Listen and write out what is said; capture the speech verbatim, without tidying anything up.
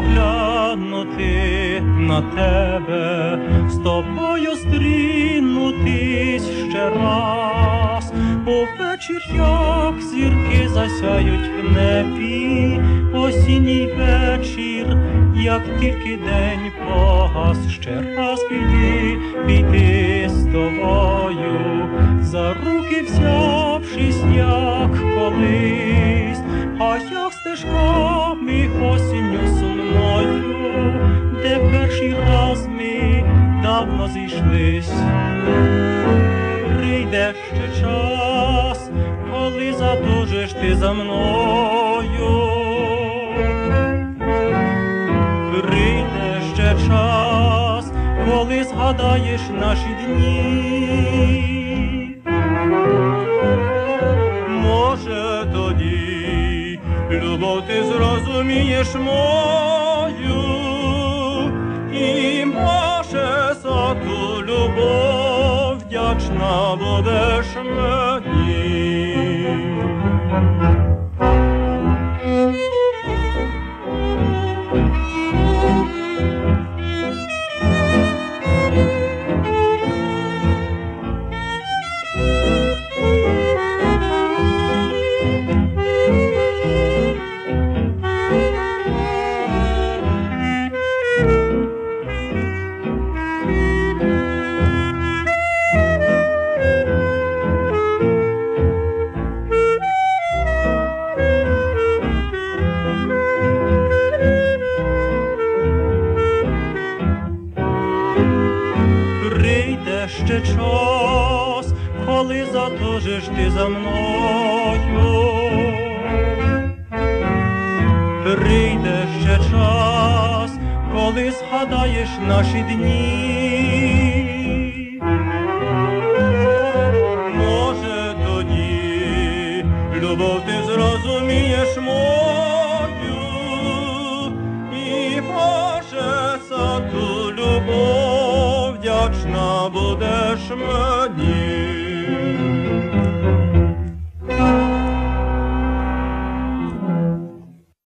поглянути на тебе, з тобою стрінутись ще раз. Увечір, як зірки засяють в небі, осінній вечір, як тільки день погас, ще раз піти, піти з тобою, за руки взявшись, як колись, а як стежками осінню сумною, де перший раз ми давно зійшлись. Прийде ще час, коли задужиш ти за мною. Прийде ще час, коли згадаєш наші дні. Може тоді любов ти зрозумієш мою, і може за ту любов вдячна будеш мені. Прийде ще час, коли затужиш ти за мною. Прийде ще час, коли згадаєш наші дні. Може тоді любов ти зрозумієш мою, і може за ту любов вдячна будеш мені.